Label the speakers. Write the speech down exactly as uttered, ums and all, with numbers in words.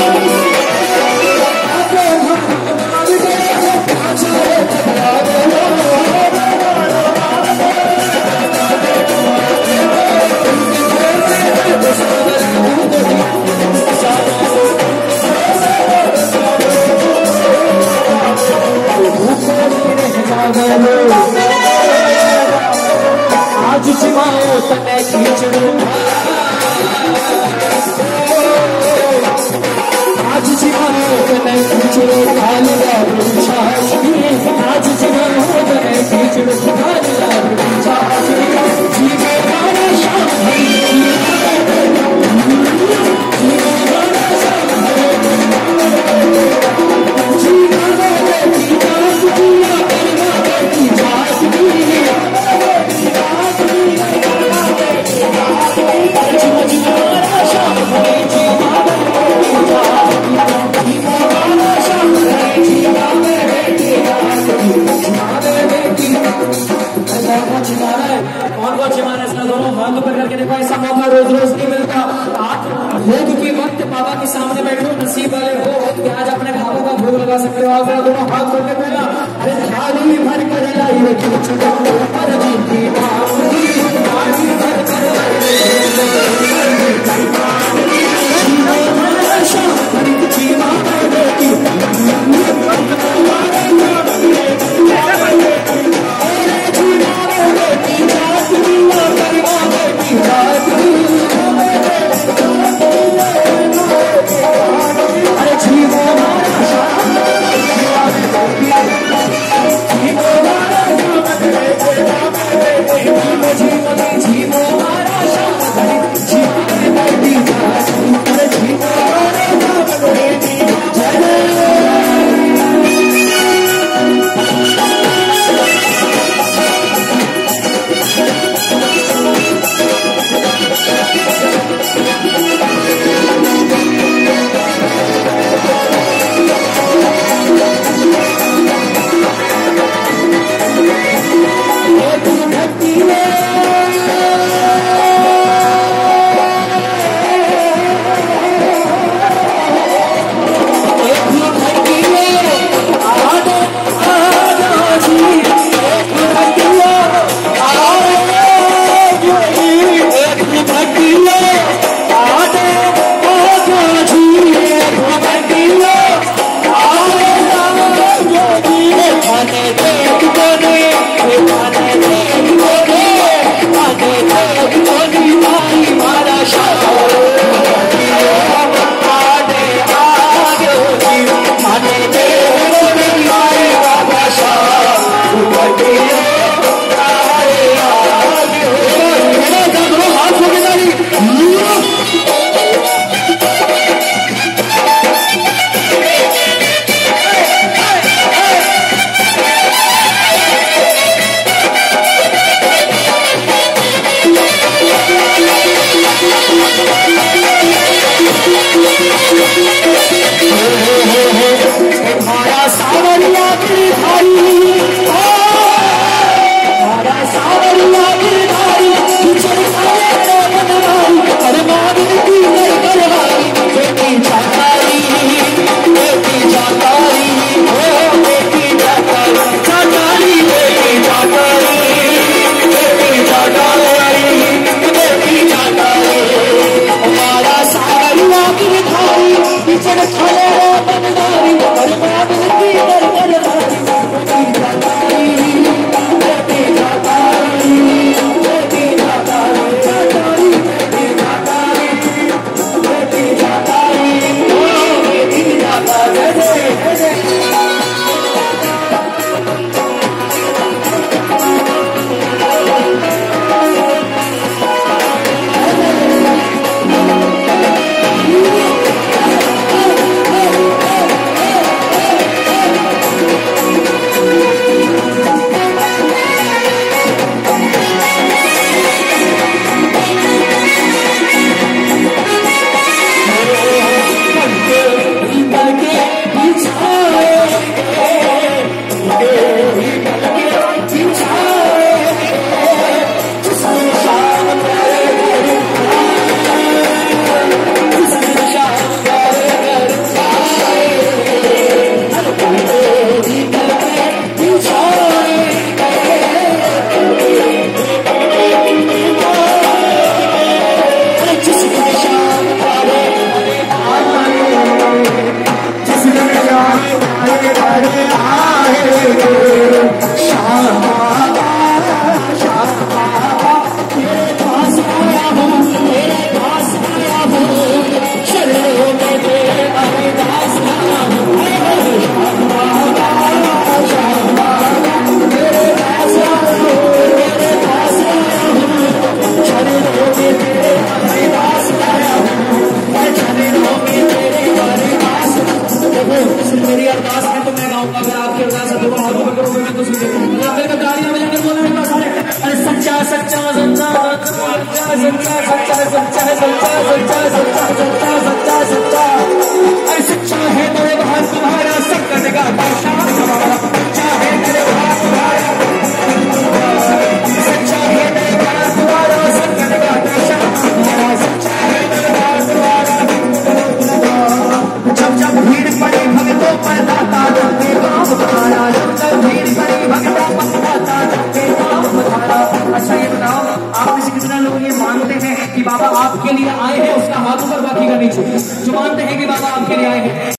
Speaker 1: आज जिमाओ तने खींचड़ो आज जिमाओ तने खींचड़ो खालिया छाछी आज जिमाओ तने खींचड़ो खालिया छाछी जीवे गाना शांति जीवे गाना शांति जीवे गाना की जात दिया करना की जात दिया कौन कौन चिमाना इसका दोनों हाथ ऊपर करके देखो। ऐसा मौका रोज रोज नहीं मिलता। आप भोग के वक्त बाबा के सामने बैठो, नसीब वाले हो कि आज अपने भावों का भोग लगा सकते हो। आप दोनों हाथ खोल के बोला अरे थाली भर कर लाई रे कुछ पर जीती बाबूजी थाली भर कर मेरी अरदास है तो मैं गाऊंगा, अगर आपकी अरदास है तो दोनों हाथों पर करोगे तो सुनिए, मेरे को तालियां बजाकर बोलना मेरे पास सारे, अरे सच्चा सच्चा सच्चा सच्चा सच्चा सच्चा सच्चा सच्चा सच्चा सच्चा सच्चा सच्चा सच्चा, अरे सच्चा है मेरे भाई तुम्हारा संकट का बादशाह, सच्चा है मेरे भाई तुम्हारा, सच्चा है मेरे भाई तुम्हारा संकट का बादशाह, सच्चा है मेरे भाई तुम्हारा। जब जब भीड़ पड़ी भक्तों पर दाता जब काम बधाया, जब जब भीड़ पड़ी भक्तों पर दाता जब काम बधाया। अच्छा ये बताओ, आप में से कितने लोग ये मानते हैं कि बाबा आपके लिए आए हैं, उसका हाथ ऊपर बाकी का नीचे, जो मानते हैं कि बाबा आपके लिए आए हैं।